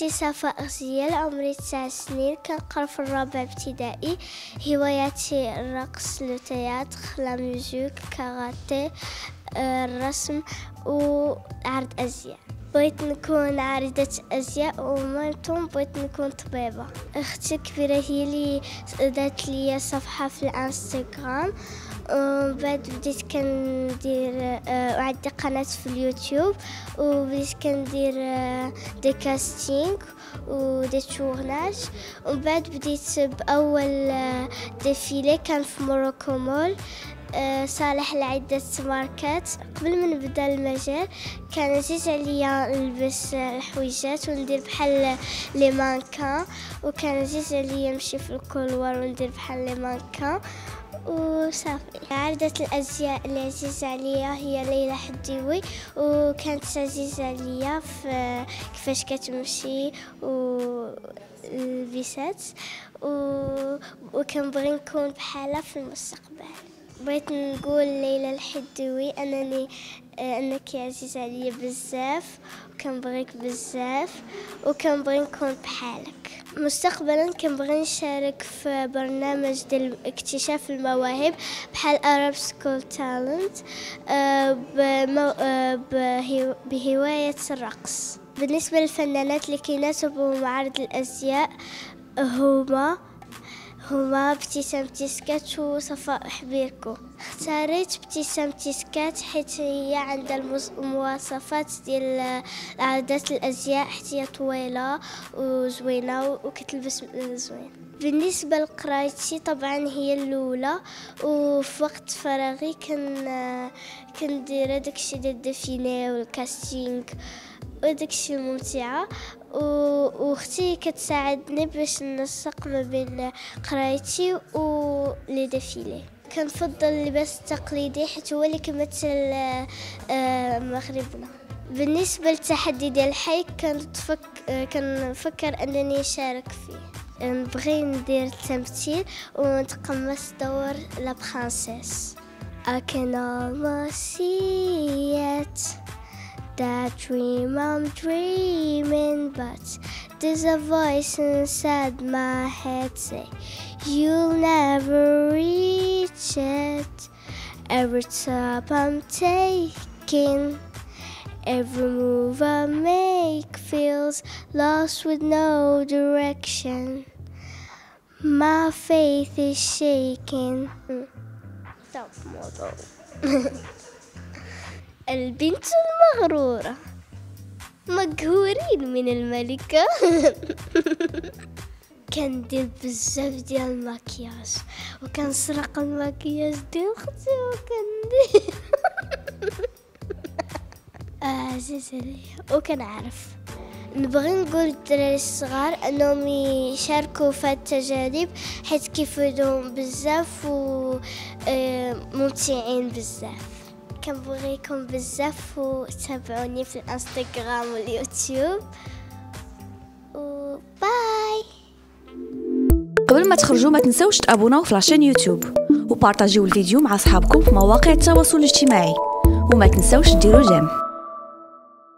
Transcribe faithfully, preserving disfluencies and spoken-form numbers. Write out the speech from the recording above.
اسمي صفاء غزيال، عمري تسع سنين، كنقرا في الرابع ابتدائي. هواياتي الرقص، لو تياتر، لا ميوزيك، كاراتيه، الرسم وعرض ازياء. بغيت نكون عارضة ازياء ومامتهم بغيت نكون طبيبة. اختي الكبيرة هي اللي دات لي صفحة في الانستغرام، ومن بعد بديت كندير وعندي قناة في اليوتيوب، وبديت كندير دي كاستينغ ودي تورناج. ومن بعد بديت بأول ديفيلي كان في موروكو مول، صالح لعدة ماركات. قبل ما نبدا المجال كان عزيز عليا نلبس الحويجات وندير بحال لي مانكان، وكان عزيز عليا نمشي في الكولوار وندير بحال لي مانكان وصافي. عارضة الازياء اللي عزيزة عليا هي ليلى حديوي، وكانت عزيزة عليا في كيفاش كتمشي والبيسات، وكنبغي نكون بحالها في المستقبل. بغيت نقول ليلى الحديوي انني انك عزيزة عليا بزاف، وكنبغيك بزاف، وكنبغي نكون بحالك. مستقبلا كنبغي نشارك في برنامج ديال اكتشاف المواهب بحال Arab School Talent بهواية الرقص. بالنسبة للفنانات اللي كيناسبوا معارض الازياء هما هما ابتسام تيسكات وصفاء حبيركو. اختاريت ابتسام تيسكات حيت هي عندها المواصفات ديال عارضات الازياء، حيت هي طويله وزوينه وكتلبس زوين. بالنسبه لقرايتي طبعا هي الاولى، وفي وقت فراغي كن كندير داكشي ديال الديفيني والكاستينغ وداكشي الممتعه، واختي كتساعدني باش ننسق ما بين قرايتي و لي ديفيلي. كنفضل اللباس التقليدي حيت هو اللي كيمثل مغربنا. بالنسبه للتحدي ديال الحي كنتفك كنفكر انني نشارك فيه. نبغي ندير التمثيل ونتقمص دور لا برانسيس. I can almost see it, that dream I'm dreaming, but there's a voice inside my head say you'll never reach it. Every step I'm taking, every move I make feels lost with no direction. My faith is shaking. Stop model. البنت المغرورة، مقهورين من الملكة. كندير بزاف ديال المكياج، وكنسرق المكياج ديال اختي وكندير عزيز عليا. وكنعرف نبغي نقول للدراري الصغار انهم يشاركوا في التجارب حيت كيفيدهم بزاف وممتعين بزاف. كنبغيكم بزاف وتابعوني في الانستغرام واليوتيوب، وباي. قبل ما تخرجوا ما تنسوش تابوناو في لاشين يوتيوب وبارطاجيو الفيديو مع اصحابكم في مواقع التواصل الاجتماعي، وما تنسوش ديروا جيم.